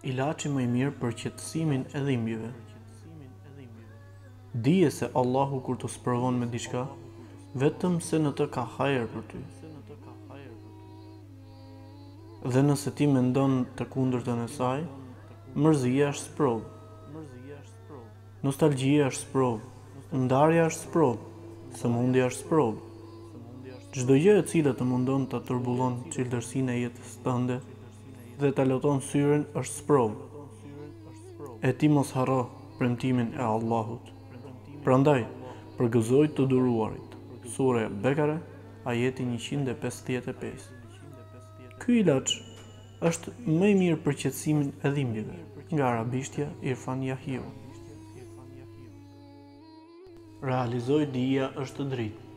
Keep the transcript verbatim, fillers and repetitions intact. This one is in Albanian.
Ilaci më i mirë për qetesimin e dhimbjeve. Dije se Allahu kur të sprovon me diçka, vetëm se në të ka hajër për ty. Dhe nëse ti mendon të kundërtën e saj, mërzia është sprovë. Nostalgjia është sprovë, ndarja është sprovë, sëmundja është sprovë. Çdo gjë e cila të mundon të turbullon çelësinë e jetës tënde dhe ta loton syrin është sprovë. E ti mos harro premtimin e Allahut. Prandaj, përgëzoj të duruarit. Sura Bekare, ajeti njëqind e pesëdhjetë e pesë. Ky ilaç është më i mirë për qetesimin e dhimbjeve, nga arabishtja Irfan Yahiu. Realizoi Dija është drite.